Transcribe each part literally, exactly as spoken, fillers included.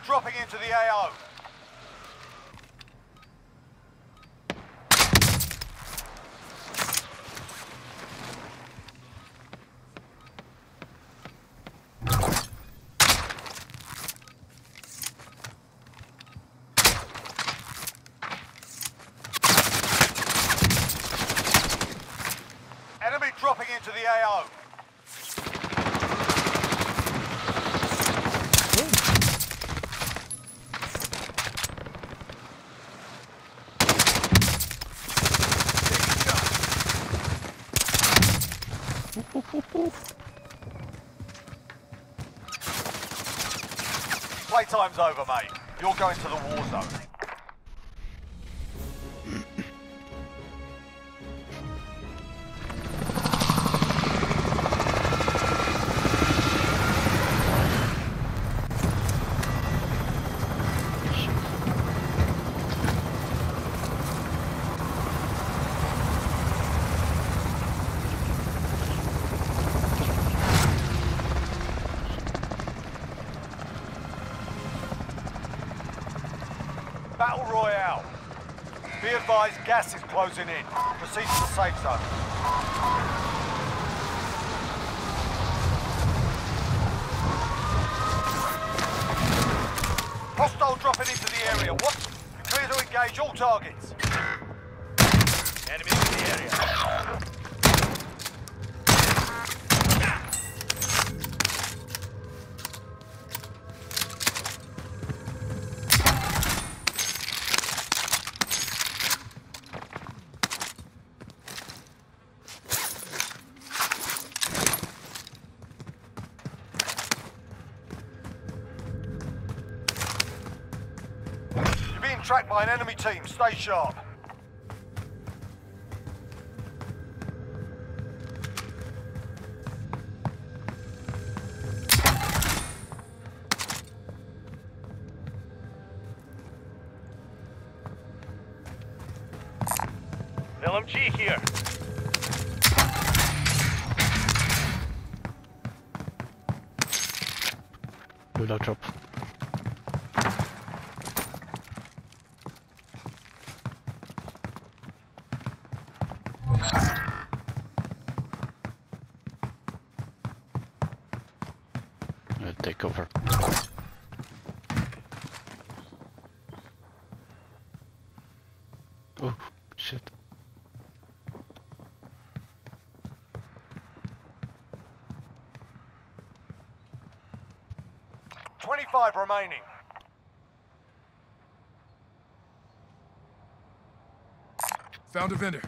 dropping into the A O. Enemy dropping into the A O. Playtime's over, mate. You're going to the war zone. Battle Royale. Be advised, gas is closing in. Proceed to the safe zone. Hostile dropping into the area. What? Clear to engage all targets. Enemy in the area. Tracked by an enemy team. Stay sharp. L M G here. Loadout drop. Take over. Oh, shit. twenty-five remaining. Found a vendor.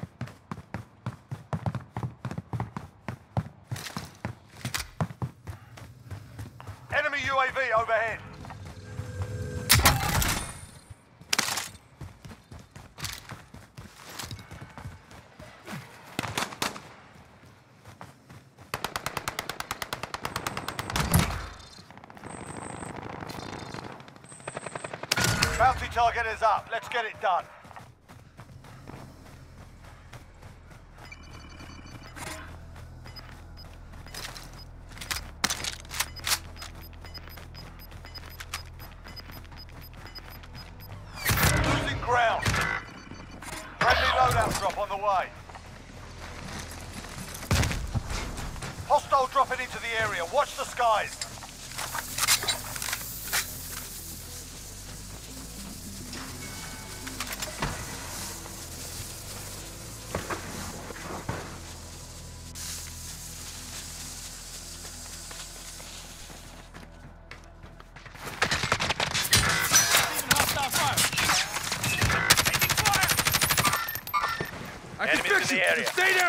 Enemy U A V overhead. Bounty target is up. Let's get it done. Losing ground. Friendly loadout drop on the way. Hostile dropping into the area. Watch the skies. I can fix you! Stay down!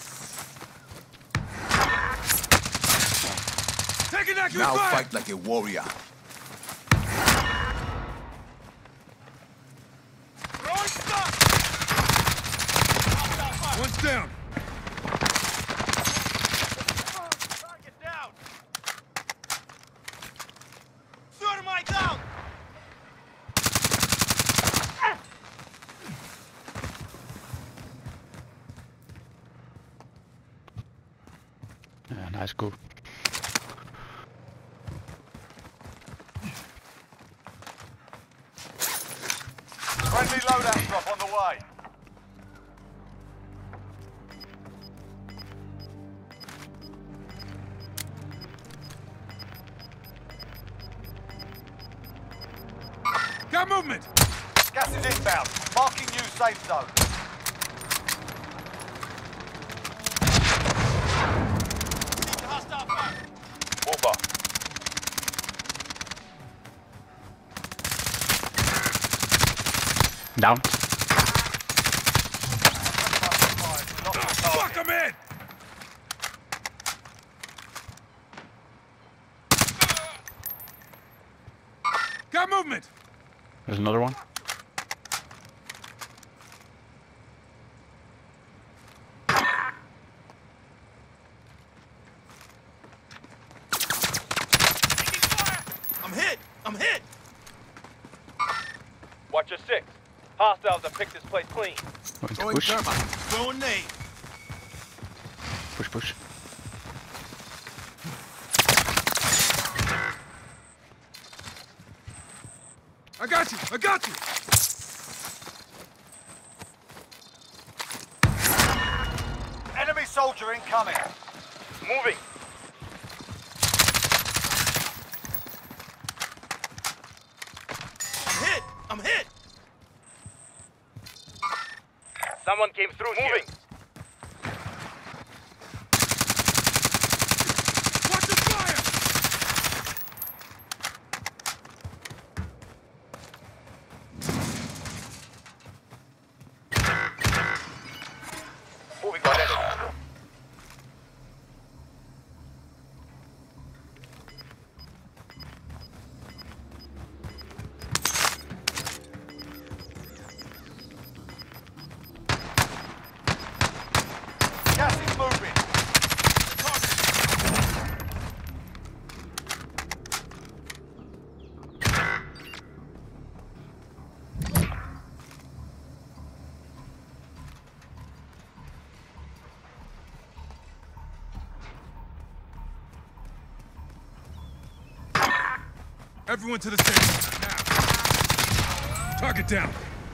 Take an accurate Now fire! fight like a warrior. Throwing stuff! One's down. Target down. Thermite down! Yeah, nice go. Friendly loadout drop on the way. Got movement! Gas is inbound. Marking new safe zone. Over. Down. Fuck him in! Got movement! There's another one. I'm hit! I'm hit! Watch your six. Hostiles have picked this place clean. Going to Throwing push. thermite. Throwing nade. Push, push. I got you! I got you! Enemy soldier incoming. Moving. I'm hit! I'm hit! Someone came through. Moving. Watch the fire! Moving on enemy. Gas is moving. Everyone to the station. Now. Target down.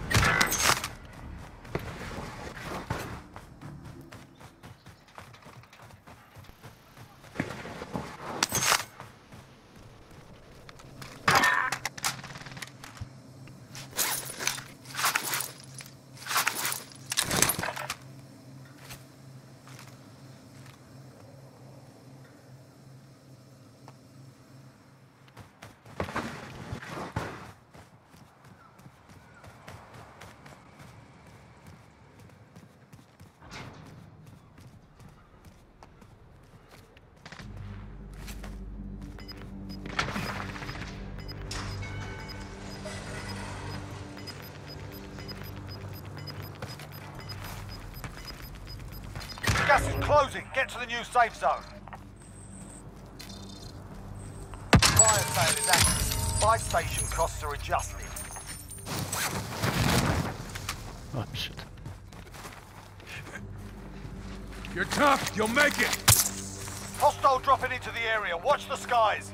Gas is closing. Get to the new safe zone. Fire sale is active. Buy station costs are adjusted. Oh shit. You're tough. You'll make it. Hostile dropping into the area. Watch the skies.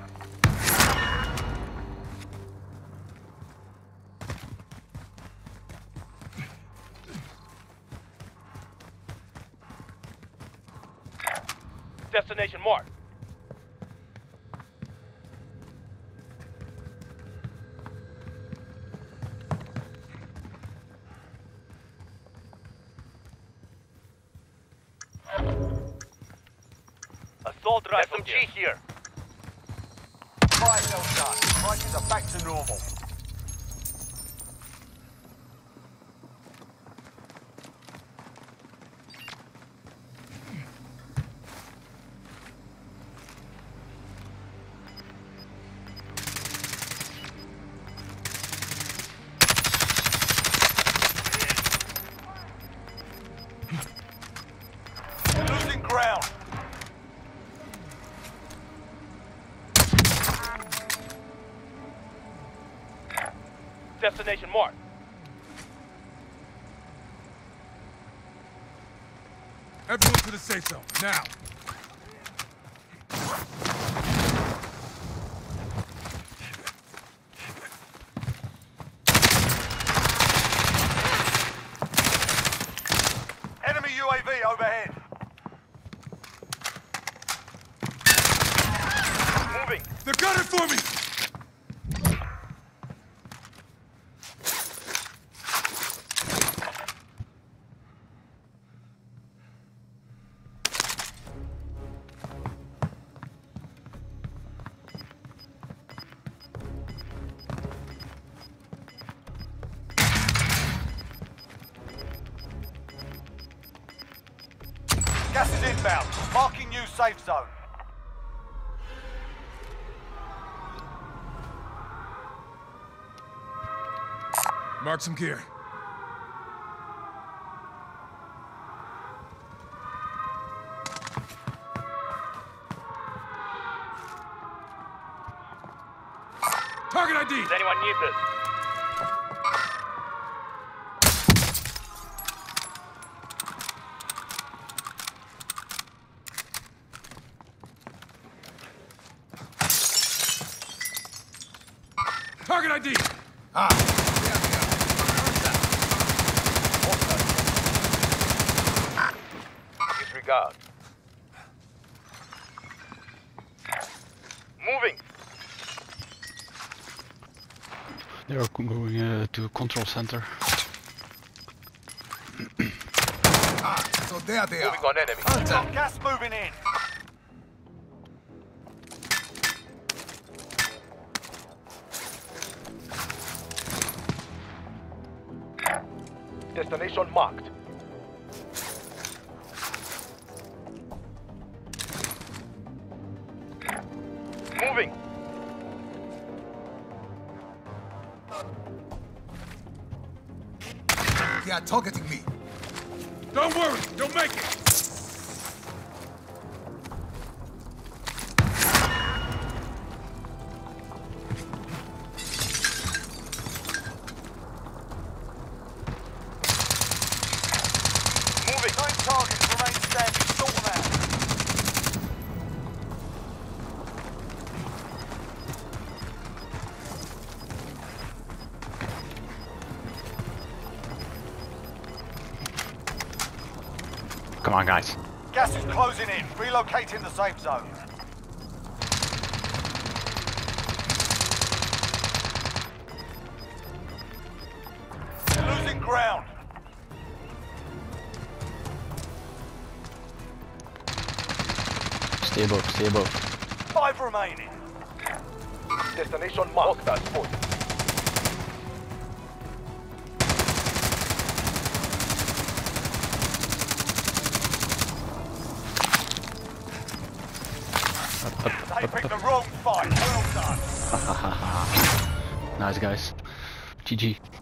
Destination marked. Assault rifle S M G here. Fire sale done. Prices are back to normal. Losing ground. Destination marked. Everyone to the safe zone. Now. Gas is inbound. Marking new safe zone. Mark some gear. Target I D! Does anyone need this? Target I D! Ah! Disregard. Moving. They are going uh, to control center. Ah, so there they are. Moving on enemy. Got gas moving in. Destination marked. Moving. They are targeting me. Don't worry, you'll make it. Moving. Nine targets remain standing. Sort them out. Come on, guys. Gas is closing in. Relocating the safe zone. You're losing ground. Stay above, stay above. Five remaining. Destination marked. That's spot. Up, up, They up, picked up. the wrong fight. Well done. Nice, guys. G G.